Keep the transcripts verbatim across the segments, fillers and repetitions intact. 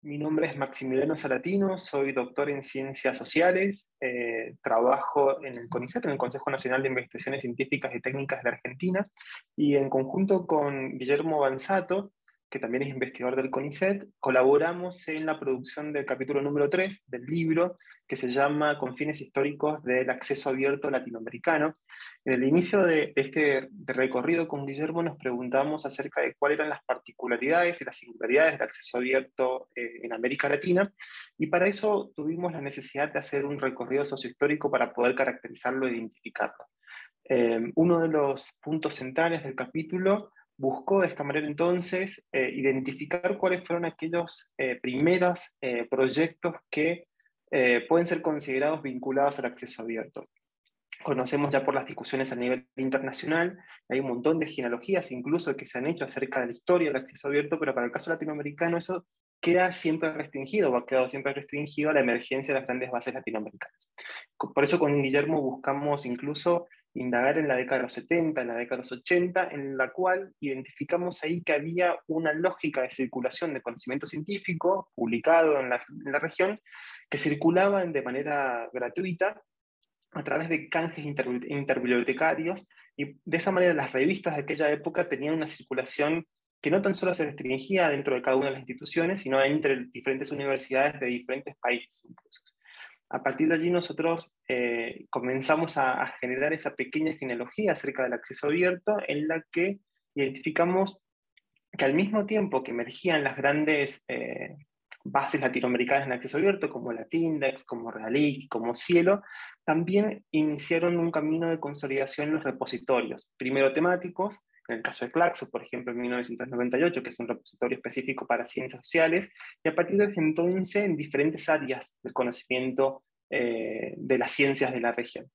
Mi nombre es Maximiliano Salatino, soy doctor en Ciencias Sociales, eh, trabajo en el CONICET, en el Consejo Nacional de Investigaciones Científicas y Técnicas de la Argentina, y en conjunto con Guillermo Bansato, que también es investigador del CONICET, colaboramos en la producción del capítulo número tres del libro, que se llama Con fines históricos del acceso abierto latinoamericano. En el inicio de este recorrido con Guillermo nos preguntamos acerca de cuáles eran las particularidades y las singularidades del acceso abierto eh, en América Latina, y para eso tuvimos la necesidad de hacer un recorrido sociohistórico para poder caracterizarlo e identificarlo. Eh, uno de los puntos centrales del capítulo buscó de esta manera entonces eh, identificar cuáles fueron aquellos eh, primeros eh, proyectos que eh, pueden ser considerados vinculados al acceso abierto. Conocemos ya por las discusiones a nivel internacional, hay un montón de genealogías incluso que se han hecho acerca de la historia del acceso abierto, pero para el caso latinoamericano eso queda siempre restringido, o ha quedado siempre restringido a la emergencia de las grandes bases latinoamericanas. Por eso con Guillermo buscamos incluso indagar en la década de los setenta, en la década de los ochenta, en la cual identificamos ahí que había una lógica de circulación de conocimiento científico publicado en la, en la región, que circulaban de manera gratuita a través de canjes inter, interbibliotecarios, y de esa manera las revistas de aquella época tenían una circulación que no tan solo se restringía dentro de cada una de las instituciones, sino entre diferentes universidades de diferentes países incluso. A partir de allí nosotros eh, comenzamos a, a generar esa pequeña genealogía acerca del acceso abierto, en la que identificamos que al mismo tiempo que emergían las grandes eh, bases latinoamericanas en acceso abierto, como Latindex, como Realic, como Cielo, también iniciaron un camino de consolidación en los repositorios, primero temáticos, en el caso de Claxo, por ejemplo, en mil novecientos noventa y ocho, que es un repositorio específico para ciencias sociales, y a partir de entonces en diferentes áreas del conocimiento eh, de las ciencias de la región.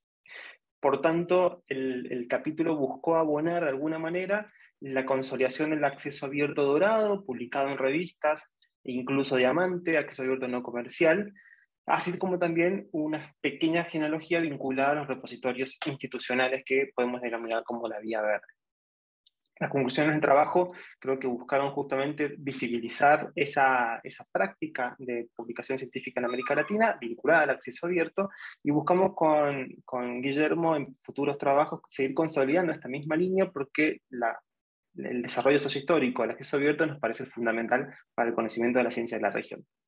Por tanto, el, el capítulo buscó abonar de alguna manera la consolidación del acceso abierto dorado, publicado en revistas, incluso Diamante, acceso abierto no comercial, así como también una pequeña genealogía vinculada a los repositorios institucionales que podemos denominar como la Vía Verde. Las conclusiones del trabajo creo que buscaron justamente visibilizar esa, esa práctica de publicación científica en América Latina vinculada al acceso abierto, y buscamos con, con Guillermo en futuros trabajos seguir consolidando esta misma línea, porque la, el desarrollo sociohistórico, el acceso abierto nos parece fundamental para el conocimiento de la ciencia de la región.